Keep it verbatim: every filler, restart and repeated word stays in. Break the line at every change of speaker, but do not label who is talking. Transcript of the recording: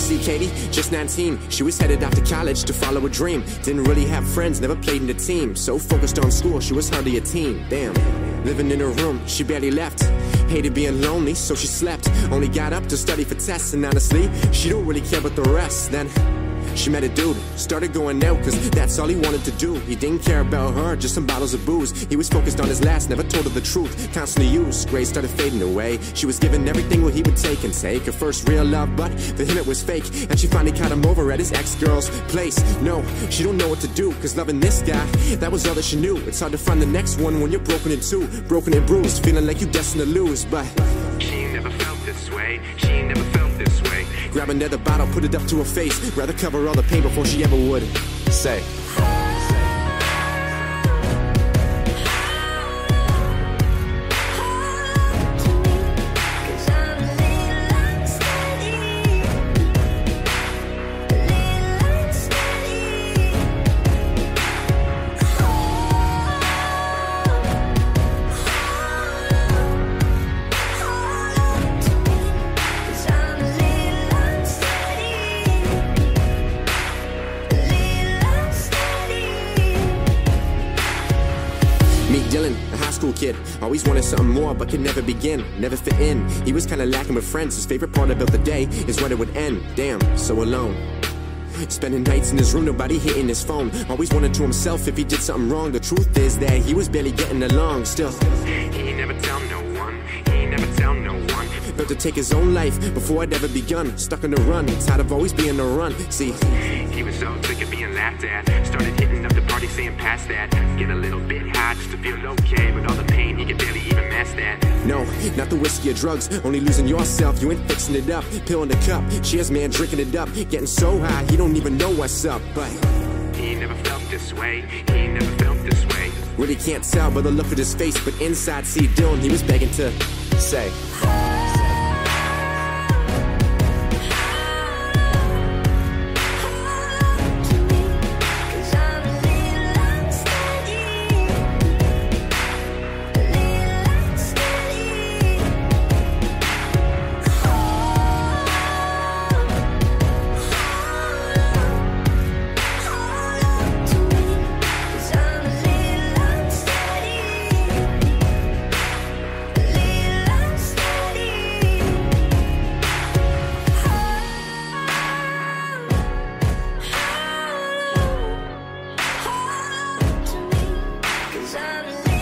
See Katie, just nineteen, she was headed off to college to follow a dream. Didn't really have friends, never played in a team. So focused on school, she was hardly a teen. Damn, living in her room, she barely left. Hated being lonely, so she slept. Only got up to study for tests, and honestly, she don't really care about the rest. Then she met a dude, started going out, cause that's all he wanted to do. He didn't care about her, just some bottles of booze. He was focused on his last, never told her the truth. Constantly used, grades started fading away. She was giving everything what he would take and take. Her first real love, but for him it was fake. And she finally caught him over at his ex-girl's place. No, she don't know what to do, cause loving this guy, that was all that she knew. It's hard to find the next one when you're broken in two. Broken and bruised, feeling like you're destined to lose. But
she never felt this way, she never felt this way.
Grab another bottle, put it up to her face. Rather cover all the pain before she ever would say. Dylan, a high school kid, always wanted something more but could never begin, never fit in. He was kinda lacking with friends. His favorite part about the day is when it would end. Damn, so alone. Spending nights in his room, nobody hitting his phone. Always wondered to himself if he did something wrong. The truth is that he was barely getting along. Still,
he never tell no one, he never tell no one.
About to take his own life before I'd ever begun. Stuck on the run, tired of always being the run. See,
he was so sick of being laughed at. Started hitting up the party saying past that. Get a little bit high just to feel okay. But all the pain he could barely even mask that.
No, not the whiskey or drugs. Only losing yourself, you ain't fixing it up. Pill in the cup, cheers man, drinking it up. Getting so high, he don't even know what's up. But
he never felt this way, he never felt this way.
Really can't tell by the look of his face, but inside, see Dylan, he was begging to say.
I'm